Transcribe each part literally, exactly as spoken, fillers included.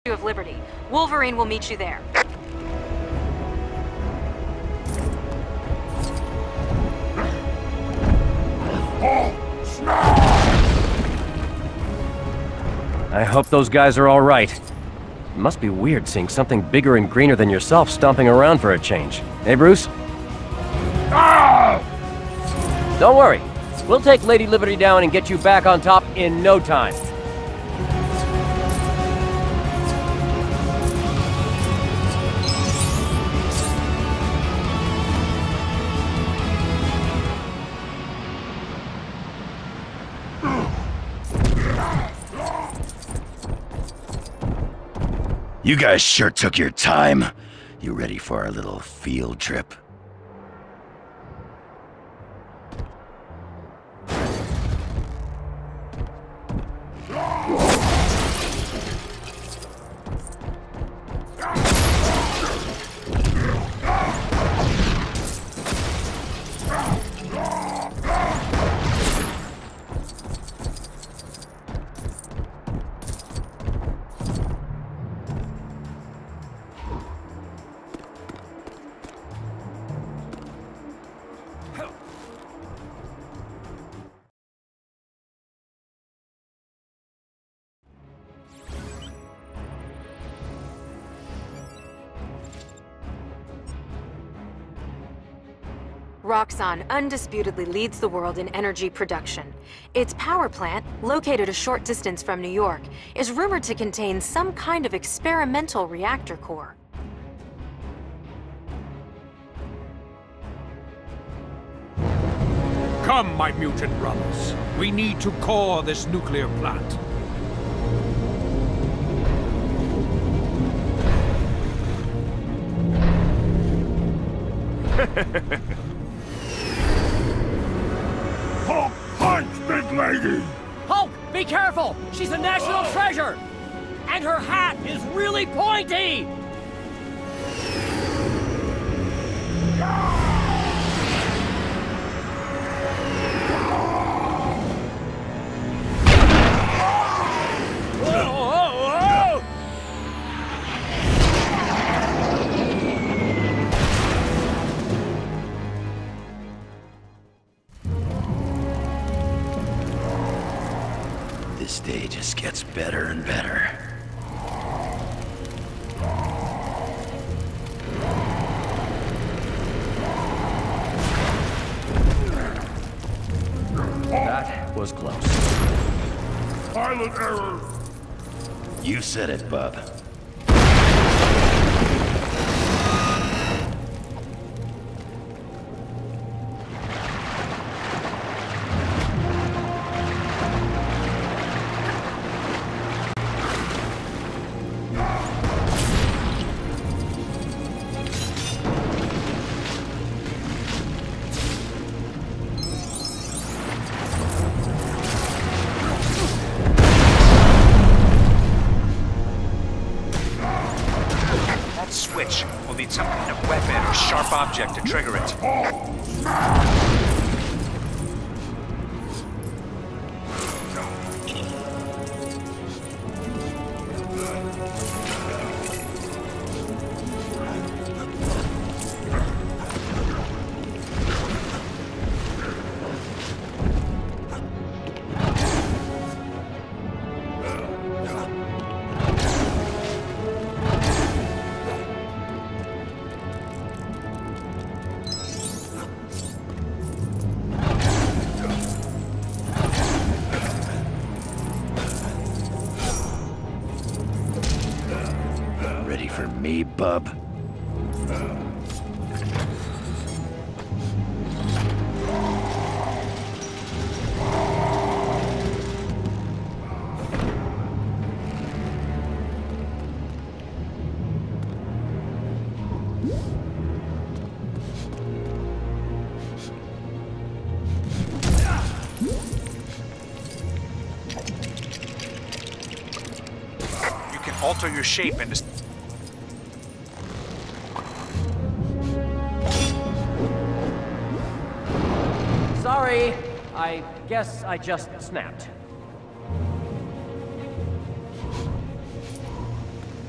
of Liberty. Wolverine will meet you there. I hope those guys are all right. It must be weird seeing something bigger and greener than yourself stomping around for a change. Hey, Bruce? Ah! Don't worry. We'll take Lady Liberty down and get you back on top in no time. You guys sure took your time. You ready for our little field trip? Roxxon undisputedly leads the world in energy production. Its power plant, located a short distance from New York, is rumored to contain some kind of experimental reactor core. Come, my mutant brothers. We need to core this nuclear plant. Hulk, punch, big lady! Hulk, be careful! She's a national treasure! And her hat is really pointy! This day just gets better and better. That was close. Pilot error! You said it, bub. Switch. We'll need some kind of weapon or sharp object to trigger it. Ready for me, bub? You can alter your shape into... Sorry, I guess I just snapped.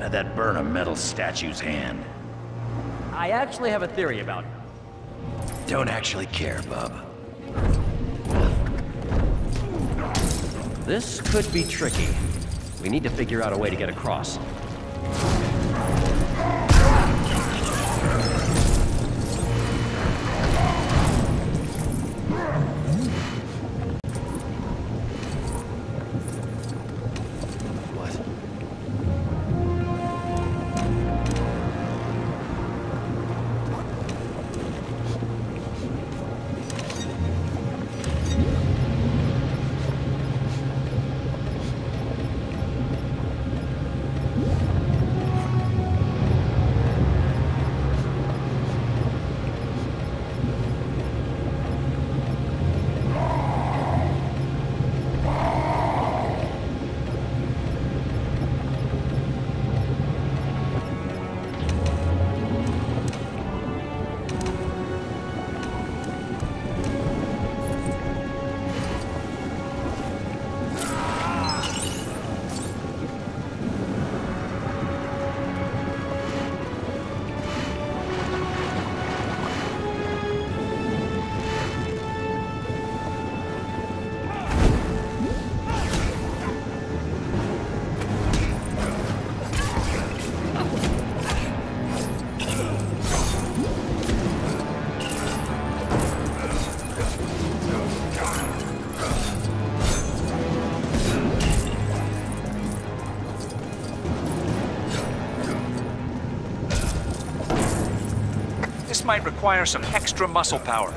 How'd that burn a metal statue's hand? I actually have a theory about it. Don't actually care, bub. This could be tricky. We need to figure out a way to get across. This might require some extra muscle power.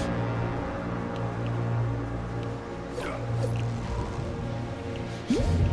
Yeah.